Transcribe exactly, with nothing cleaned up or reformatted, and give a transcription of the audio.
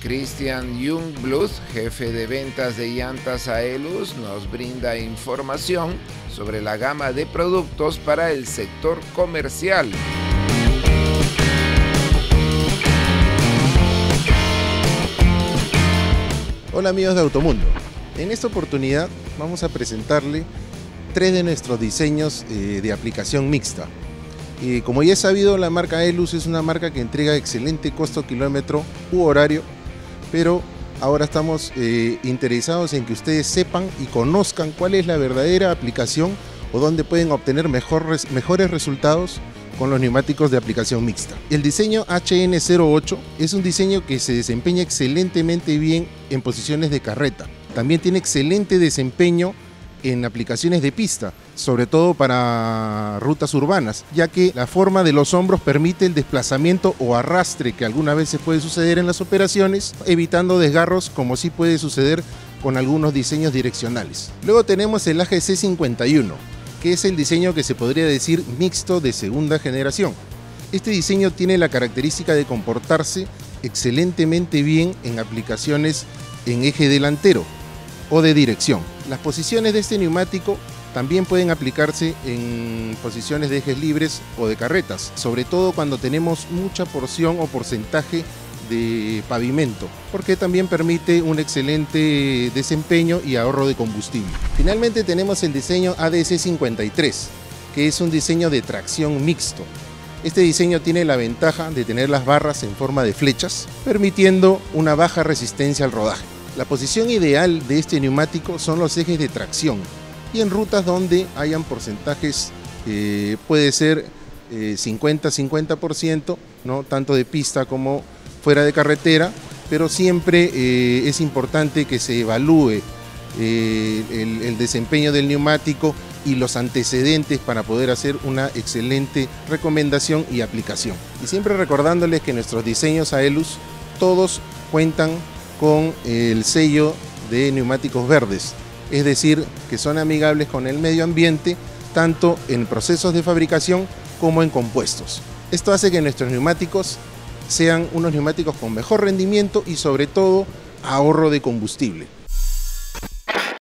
Christian Jungblut, jefe de ventas de llantas Aelus, nos brinda información sobre la gama de productos para el sector comercial. Hola amigos de Automundo, en esta oportunidad vamos a presentarle tres de nuestros diseños eh, de aplicación mixta. Eh, como ya es sabido, la marca Aelus es una marca que entrega excelente costo kilómetro u horario, pero ahora estamos eh, interesados en que ustedes sepan y conozcan cuál es la verdadera aplicación o dónde pueden obtener mejores, mejores resultados con los neumáticos de aplicación mixta. El diseño H N cero ocho es un diseño que se desempeña excelentemente bien en posiciones de carreta. También tiene excelente desempeño en aplicaciones de pista, sobre todo para rutas urbanas, ya que la forma de los hombros permite el desplazamiento o arrastre que algunas veces puede suceder en las operaciones, evitando desgarros como sí puede suceder con algunos diseños direccionales. Luego tenemos el A G C cincuenta y uno, que es el diseño que se podría decir mixto de segunda generación. Este diseño tiene la característica de comportarse excelentemente bien en aplicaciones en eje delantero o de dirección. Las posiciones de este neumático también pueden aplicarse en posiciones de ejes libres o de carretas, sobre todo cuando tenemos mucha porción o porcentaje de pavimento, porque también permite un excelente desempeño y ahorro de combustible. Finalmente tenemos el diseño A D C cincuenta y tres, que es un diseño de tracción mixto. Este diseño tiene la ventaja de tener las barras en forma de flechas, permitiendo una baja resistencia al rodaje. La posición ideal de este neumático son los ejes de tracción y en rutas donde hayan porcentajes, eh, puede ser eh, cincuenta cincuenta por ciento, ¿no? Tanto de pista como fuera de carretera, pero siempre eh, es importante que se evalúe eh, el, el desempeño del neumático y los antecedentes para poder hacer una excelente recomendación y aplicación. Y siempre recordándoles que nuestros diseños Aelus todos cuentan con el sello de neumáticos verdes, es decir, que son amigables con el medio ambiente, tanto en procesos de fabricación como en compuestos. Esto hace que nuestros neumáticos sean unos neumáticos con mejor rendimiento y sobre todo ahorro de combustible.